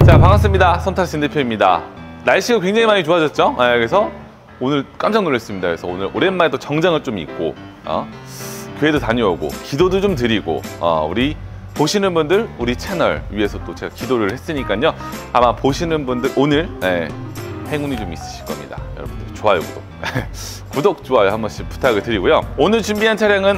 자, 반갑습니다. 선타신 대표입니다. 날씨가 굉장히 많이 좋아졌죠? 그래서 오늘 깜짝 놀랐습니다. 그래서 오늘 오랜만에 또 정장을 좀 입고 교회도 다녀오고 기도도 좀 드리고 우리 보시는 분들 우리 채널 위해서 또 제가 기도를 했으니까요. 아마 보시는 분들 오늘 행운이 좀 있으실 겁니다. 여러분들 좋아요, 구독 구독, 좋아요 한 번씩 부탁을 드리고요. 오늘 준비한 차량은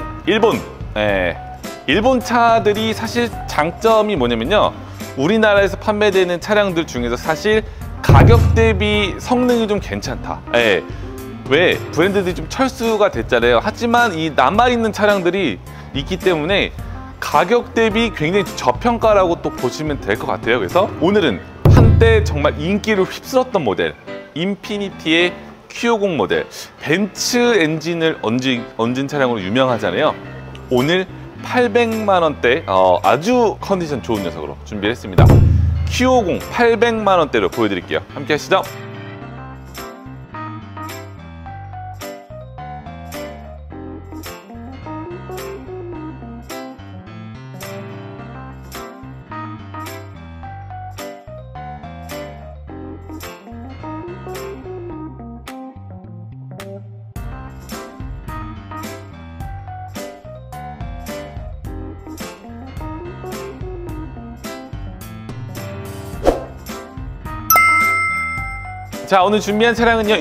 일본 차들이 사실 장점이 뭐냐면요, 우리나라에서 판매되는 차량들 중에서 사실 가격 대비 성능이 좀 괜찮다. 왜? 브랜드들이 좀 철수가 됐잖아요. 하지만 이 남아있는 차량들이 있기 때문에 가격 대비 굉장히 저평가라고 또 보시면 될 것 같아요. 그래서 오늘은 한때 정말 인기를 휩쓸었던 모델, 인피니티의 Q50 모델, 벤츠 엔진을 얹은 차량으로 유명하잖아요. 오늘 800만 원대 아주 컨디션 좋은 녀석으로 준비를 했습니다. Q50 800만 원대로 보여드릴게요. 함께 하시죠. 자, 오늘 준비한 차량은요,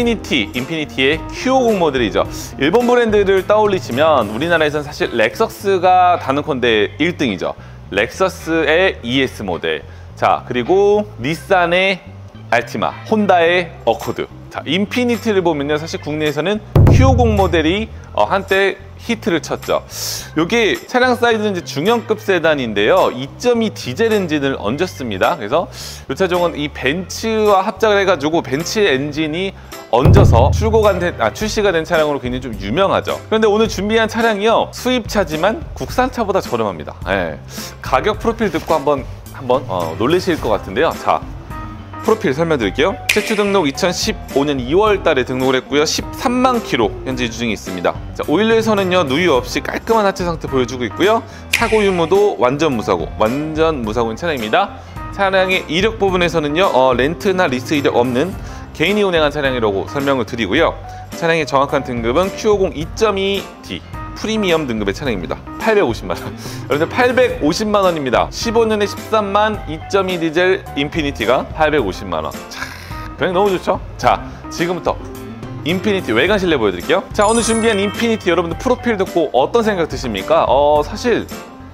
인피니티의 Q50 모델이죠. 일본 브랜드를 떠올리시면 우리나라에서는 사실 렉서스가 단언컨대 1등이죠. 렉서스의 ES 모델, 자, 그리고 닛산의 알티마, 혼다의 어코드. 자, 인피니티를 보면요, 사실 국내에서는 Q50 모델이 한때 히트를 쳤죠. 여기 차량 사이즈는 이제 중형급 세단인데요, 2.2 디젤 엔진을 얹었습니다. 그래서 이 차종은 이 벤츠와 합작을 해가지고 벤츠 엔진이 얹어서 출시가 된 차량으로 굉장히 좀 유명하죠. 그런데 오늘 준비한 차량이요, 수입차지만 국산차보다 저렴합니다. 가격 프로필 듣고 한번 놀라실 것 같은데요. 자, 프로필 설명드릴게요. 최초 등록 2015년 2월 달에 등록을 했고요. 13만 킬로 현재 유주 중에 있습니다. 자, 오일러에서는요, 누유 없이 깔끔한 하체 상태 보여주고 있고요. 사고 유무도 완전 무사고인 차량입니다. 차량의 이력 부분에서는요, 렌트나 리스 이력 없는 개인이 운행한 차량이라고 설명을 드리고요. 차량의 정확한 등급은 Q50 2.2D 프리미엄 등급의 차량입니다. 850만 원. 여러분들 850만 원입니다. 15년에 13만 2.2 디젤 인피니티가 850만 원. 자, 그냥 너무 좋죠? 자, 지금부터 인피니티 외관 실내 보여드릴게요. 자, 오늘 준비한 인피니티 여러분들 프로필 듣고 어떤 생각 드십니까? 사실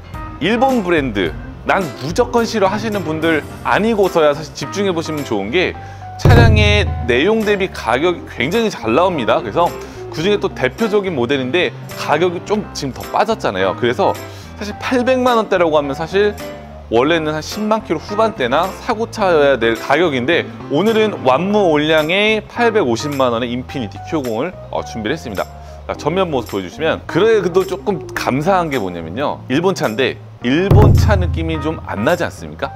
일본 브랜드 난 무조건 싫어 하시는 분들 아니고서야 사실 집중해 보시면 좋은 게 차량의 내용 대비 가격이 굉장히 잘 나옵니다. 그래서 그 중에 또 대표적인 모델인데 가격이 좀 지금 더 빠졌잖아요. 그래서 사실 800만 원대라고 하면 사실 원래는 한 10만 킬로 후반대나 사고차여야 될 가격인데 오늘은 완무 올량의 850만 원의 인피니티 Q50을 준비를 했습니다. 자, 전면 모습 보여주시면, 그래도 조금 감사한 게 뭐냐면요, 일본 차인데 일본 차 느낌이 좀 안 나지 않습니까?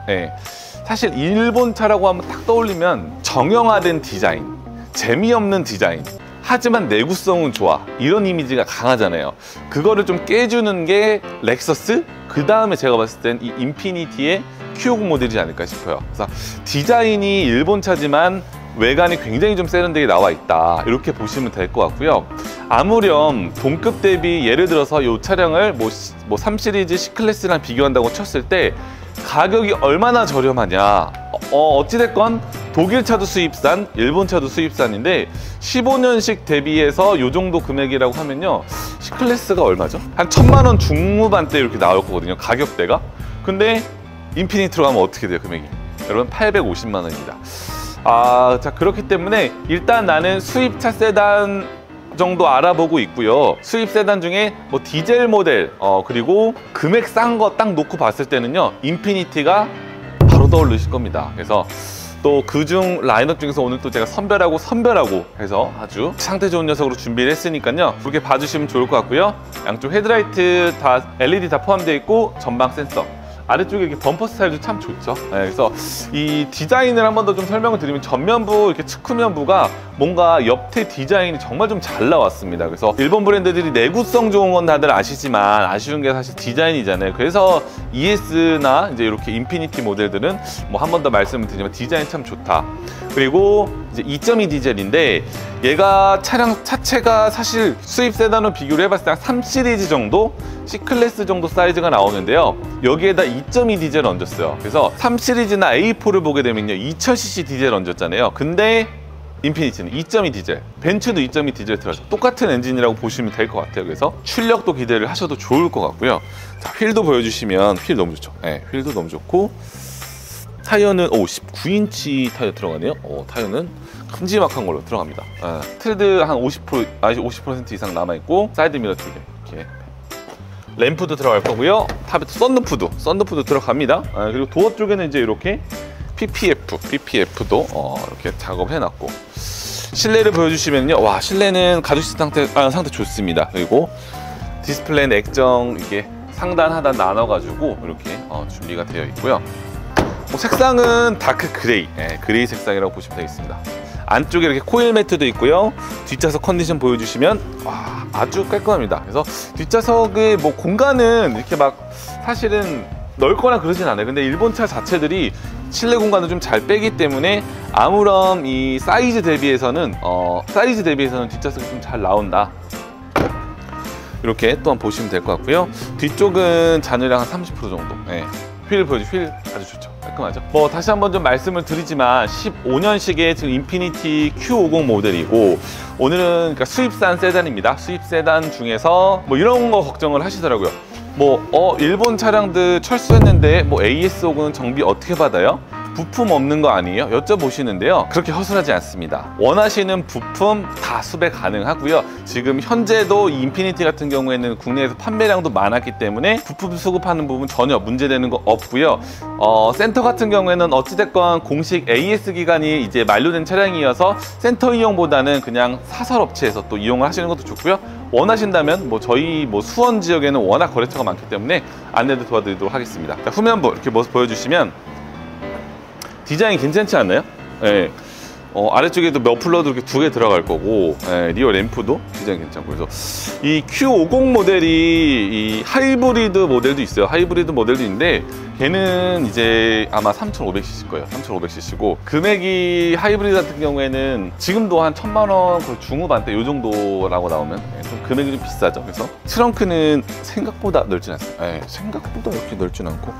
사실 일본 차라고 하면 딱 떠올리면 정형화된 디자인, 재미없는 디자인, 하지만 내구성은 좋아, 이런 이미지가 강하잖아요. 그거를 좀 깨주는 게 렉서스? 그 다음에 제가 봤을 땐 이 인피니티의 Q50 모델이지 않을까 싶어요. 그래서 디자인이 일본 차지만 외관이 굉장히 좀 세련되게 나와 있다, 이렇게 보시면 될 것 같고요. 아무렴 동급 대비 예를 들어서 이 차량을 3 시리즈 C클래스랑 비교한다고 쳤을 때 가격이 얼마나 저렴하냐, 어찌됐건 독일 차도 수입산, 일본 차도 수입산인데 15년식 대비해서 이 정도 금액이라고 하면요, C클래스가 얼마죠? 한 1000만 원 중후반대 이렇게 나올 거거든요, 가격대가. 근데 인피니티로 가면 어떻게 돼요, 금액이? 여러분 850만 원입니다. 자, 그렇기 때문에 일단 나는 수입차 세단 정도 알아보고 있고요. 수입 세단 중에 디젤 모델, 그리고 금액 싼 거 딱 놓고 봤을 때는요, 인피니티가 바로 떠오르실 겁니다. 그래서 또 그중 라인업 중에서 오늘 또 제가 선별하고 해서 아주 상태 좋은 녀석으로 준비를 했으니까요, 그렇게 봐주시면 좋을 것 같고요. 양쪽 헤드라이트 다 LED 다 포함되어 있고 전방 센서, 아래쪽에 이렇게 범퍼 스타일도 참 좋죠. 네, 그래서 이 디자인을 한 번 더 좀 설명을 드리면 전면부 이렇게 측후면부가 뭔가 옆에 디자인이 정말 좀 잘 나왔습니다. 그래서 일본 브랜드들이 내구성 좋은 건 다들 아시지만 아쉬운 게 사실 디자인이잖아요. 그래서 ES나 이제 이렇게 인피니티 모델들은 뭐 한 번 더 말씀을 드리지만 디자인 참 좋다. 그리고 이제 2.2 디젤인데 얘가 차량 자체가 사실 수입 세단으로 비교를 해봤을 때 한 3 시리즈 정도? C클래스 정도 사이즈가 나오는데요. 여기에다 2.2 디젤을 얹었어요. 그래서 3 시리즈나 A4를 보게 되면요 2000cc 디젤 얹었잖아요. 근데 인피니티는 2.2 디젤, 벤츠도 2.2 디젤 들어가죠. 똑같은 엔진이라고 보시면 될 것 같아요. 그래서 출력도 기대를 하셔도 좋을 것 같고요. 자, 휠도 보여주시면 휠 너무 좋죠. 네, 휠도 너무 좋고 타이어는 19인치 타이어 들어가네요. 타이어는 큼지막한 걸로 들어갑니다. 트레드 한 50% 이상 남아있고 사이드 미러 2개 이렇게 램프도 들어갈 거고요. 탑에 썬루프도 들어갑니다. 그리고 도어 쪽에는 이제 이렇게 PPF도 이렇게 작업해놨고 실내를 보여주시면요. 와, 실내는 가죽 상태 좋습니다. 그리고 디스플레이는 액정 이게 상단 하단 나눠가지고 이렇게 준비가 되어 있고요. 색상은 다크 그레이, 그레이 색상이라고 보시면 되겠습니다. 안쪽에 이렇게 코일 매트도 있고요. 뒷좌석 컨디션 보여주시면 와, 아주 깔끔합니다. 그래서 뒷좌석의 뭐 공간은 이렇게 막 사실은 넓거나 그러진 않아요. 근데 일본 차 자체들이 실내 공간을 좀 잘 빼기 때문에 아무런 이 사이즈 대비해서는 뒷좌석이 좀 잘 나온다. 이렇게 또한 보시면 될 것 같고요. 뒤쪽은 잔유량 한 30% 정도. 휠 아주 좋죠. 깔끔하죠. 뭐 다시 한번 좀 말씀을 드리지만 15년식의 지금 인피니티 Q50 모델이고 오늘은 그러니까 수입산 세단입니다. 수입 세단 중에서 뭐 이런 거 걱정을 하시더라고요. 뭐 일본 차량들 철수했는데 뭐 AS 오고는 정비 어떻게 받아요? 부품 없는 거 아니에요? 여쭤보시는데요. 그렇게 허술하지 않습니다. 원하시는 부품 다 수배 가능하고요. 지금 현재도 인피니티 같은 경우에는 국내에서 판매량도 많았기 때문에 부품 수급하는 부분 전혀 문제되는 거 없고요. 센터 같은 경우에는 어찌됐건 공식 AS 기간이 이제 만료된 차량이어서 센터 이용보다는 그냥 사설 업체에서 또 이용을 하시는 것도 좋고요. 원하신다면 뭐 저희 뭐 수원 지역에는 워낙 거래처가 많기 때문에 안내도 도와드리도록 하겠습니다. 자, 후면부 이렇게 모습 보여주시면 디자인 괜찮지 않나요? 네. 아래쪽에도 머플러도 이렇게 2개 들어갈 거고, 리어 램프도 디자인 괜찮고. 그래서 이 Q50 모델이 이 하이브리드 모델도 있어요. 하이브리드 모델도 있는데 걔는 이제 아마 3500cc 거예요. 3500cc고 금액이 하이브리드 같은 경우에는 지금도 한 1000만 원 거의 중후반대 요 정도라고 나오면 좀 금액이 좀 비싸죠. 그래서 트렁크는 생각보다 넓진 않습니다. 생각보다 이렇게 넓진 않고.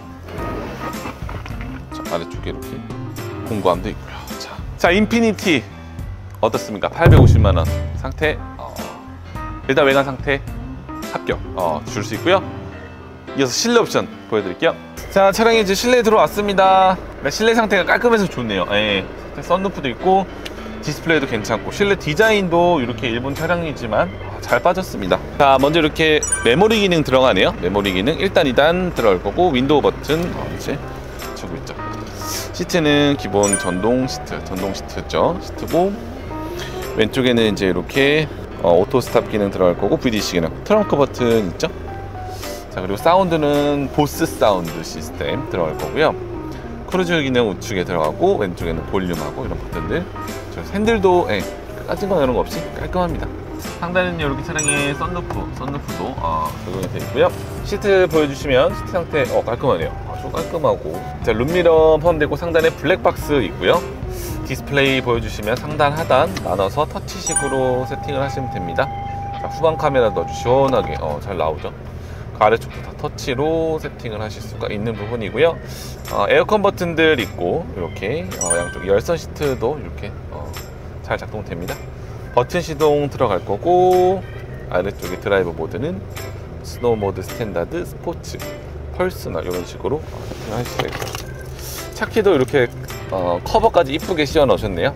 아래쪽에 이렇게 공구함도 있고요. 자, 인피니티 어떻습니까? 850만 원 상태. 일단 외관 상태 합격 줄 수 있고요. 이어서 실내 옵션 보여드릴게요. 자, 차량이 이제 실내에 들어왔습니다. 실내 상태가 깔끔해서 좋네요. 썬루프도 있고 디스플레이도 괜찮고 실내 디자인도 이렇게 일본 차량이지만 잘 빠졌습니다. 자, 먼저 이렇게 메모리 기능 들어가네요. 메모리 기능 1단, 2단 들어갈 거고 윈도우 버튼 이제 주고 있죠. 시트는 기본 전동 시트죠. 시트고 왼쪽에는 이제 이렇게 오토 스탑 기능 들어갈 거고 VDC 기능, 트렁크 버튼 있죠. 자, 그리고 사운드는 보스 사운드 시스템 들어갈 거고요. 크루즈 기능 우측에 들어가고 왼쪽에는 볼륨하고 이런 버튼들. 핸들도 까진 거 이런 거 없이 깔끔합니다. 상단에는 이렇게 차량의 썬루프도 적용이 되어 있고요. 시트 보여주시면 시트 상태 깔끔하네요. 아주 깔끔하고. 자, 룸미러 포함되고 상단에 블랙박스 있고요. 디스플레이 보여주시면 상단 하단 나눠서 터치식으로 세팅을 하시면 됩니다. 자, 후방 카메라도 아주 시원하게 잘 나오죠. 그 아래쪽도 다 터치로 세팅을 하실 수가 있는 부분이고요. 에어컨 버튼들 있고 이렇게 양쪽 열선 시트도 이렇게 잘 작동됩니다. 버튼 시동 들어갈 거고 아래쪽에 드라이브 모드는 스노우 모드, 스탠다드, 스포츠, 펄스널 이런 식으로 세팅할 수가 있고요. 차키도 이렇게 커버까지 이쁘게 씌워 넣으셨네요.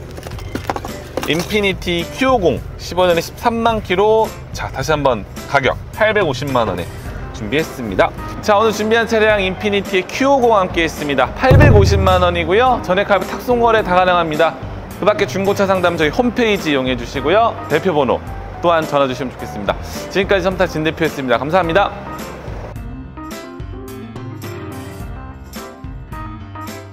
인피니티 Q50 15년에 13만 킬로. 자, 다시 한번 가격 850만 원에 준비했습니다. 자, 오늘 준비한 차량 인피니티의 Q50 함께 했습니다. 850만 원이고요. 전액 할부 탁송 거래 다 가능합니다. 그 밖에 중고차 상담 저희 홈페이지 이용해 주시고요. 대표번호 또한 전화 주시면 좋겠습니다. 지금까지 섬타 진 대표였습니다. 감사합니다.